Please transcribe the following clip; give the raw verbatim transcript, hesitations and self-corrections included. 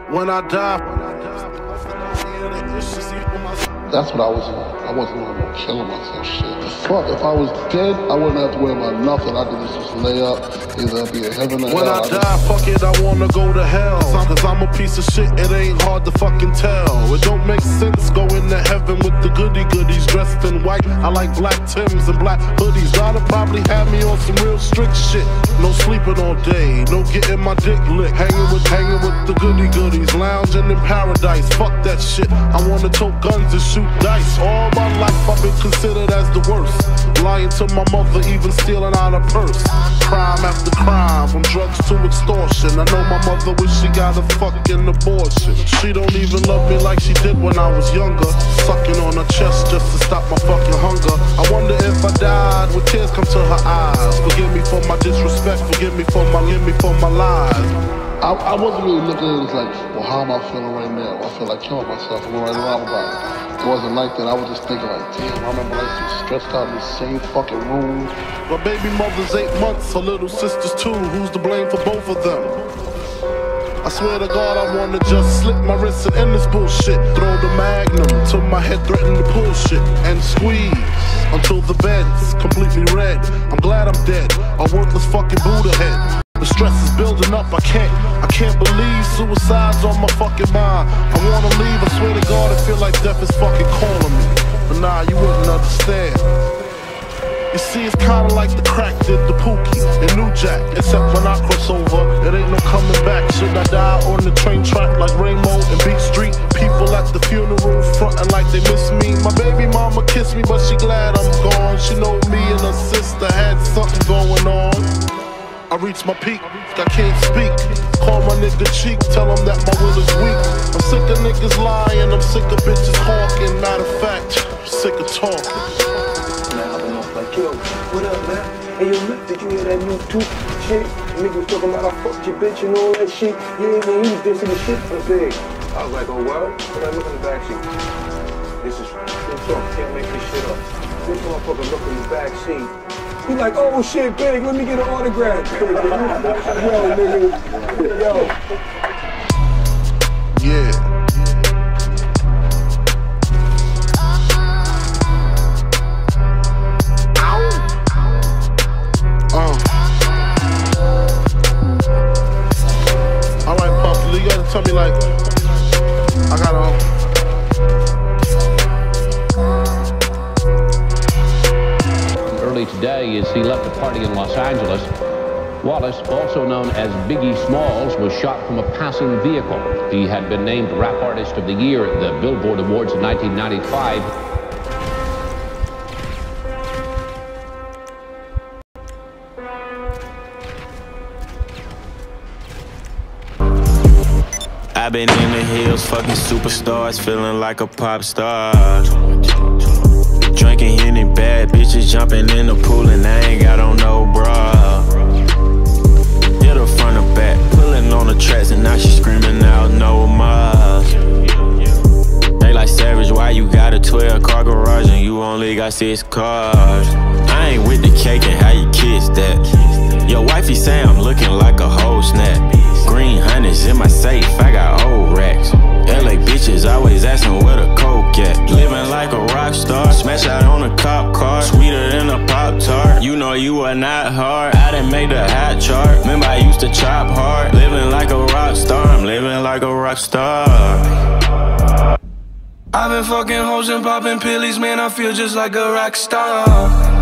When I die. That's what I was on. I wasn't on no killing myself shit. The fuck, if I was dead, I wouldn't have to worry about nothing. I could just lay up, either be in heaven or when hell. When I, I die, just... fuck it, I wanna go to hell. Cause I'm a piece of shit, it ain't hard to fucking tell. It don't make sense going to heaven with the goody goodies dressed in white. I like black Timbs and black hoodies. God'll probably have me on some real strict shit. No sleeping all day, no getting my dick licked. Hanging with, hanging with the goody goodies, lounging in paradise. Fuck that shit, I wanna tote guns and shoot dice. All my life I've been considered as the worst. Lying to my mother, even stealing out her purse. Crime after crime, from drugs to extortion. I know my mother wish she got a fucking abortion. She don't even love me like she did when I was younger. Sucking on her chest just to stop my fucking hunger. I wonder if I died with tears come to her eyes. Forgive me for my disrespect, forgive me for my, forgive me for my lies. I, I wasn't really looking at it as like, well, how am I feeling right now? I feel like killing myself. I'm right around about it. It wasn't like that. I was just thinking like, damn, I remember I used to be stressed out in the same fucking room. My baby mother's eight months, her little sister's two. Who's to blame for both of them? I swear to God, I wanna just slip my wrist and end this bullshit. Throw the magnum till my head threaten to pull shit. And squeeze until the bed's completely red. I'm glad I'm dead, a worthless fucking Buddha head. The stress is building up, I can't, I can't believe suicide's on my fucking mind. I wanna leave, I swear to God, I feel like death is fucking calling me. But nah, you wouldn't understand. You see, it's kinda like the crack did the Pookie and New Jack. Except when I cross over, it ain't no coming back. Should I die on the train track like Rainbow and Beat Street? People at the funeral frontin' like they miss me. My baby mama kissed me, but she glad I'm gone. She know me and her sister had something going on. I reached my peak, I can't speak. Call my nigga cheek, tell him that my will is weak. I'm sick of niggas lying, I'm sick of bitches hawking. Matter of fact, I'm sick of talking. Man, I've been off like, yo, what up, man? Hey, yo, look, did you hear that new Toot shit? Niggas was talking about I fucked your bitch and all that shit. Yeah, man, he was dissing the shit for big. I was like, oh, well, but I look in the backseat. This is true talk, can't make this shit up. This motherfucker look in the backseat. He like, oh shit, big, let me get an autograph. Yo, nigga, yo. Yeah. Uh. All right, Puffy, you gotta tell me like, I gotta. Today as he left a party in Los Angeles. Wallace, also known as Biggie Smalls, was shot from a passing vehicle. He had been named Rap Artist of the Year at the Billboard Awards in nineteen ninety-five. I've been in the hills, fucking superstars, feeling like a pop star. Drinking Henny, bad bitches jumping in the pool, and I ain't got on no bra. Hit her front or back, pulling on the tracks, and now she screaming out no more. They like Savage, why you got a twelve car garage and you only got six cars? I ain't with the cake and how you kiss that. Your wifey say I'm looking like a whole snap. Green hundreds in my safe, I got old racks. L A bitches always asking where the coke at. Living like a rock star, smash out on a cop car, sweeter than a Pop-Tart. You know you are not hard, I done made the hot chart. Remember I used to chop hard. Living like a rock star, I'm living like a rock star. I've been fucking hoes and popping pillies, man, I feel just like a rock star.